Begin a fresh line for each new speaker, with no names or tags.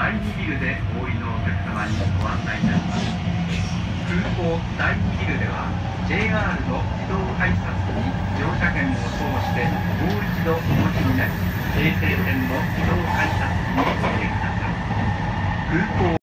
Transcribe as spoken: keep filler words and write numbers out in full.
だいにビルでお降りのお客様にご案内いたします。空港だいにビルでは ジェイアール の自動改札に乗車券を通してもう一度お持ちになり、京成線の自動改札にお入れください。空港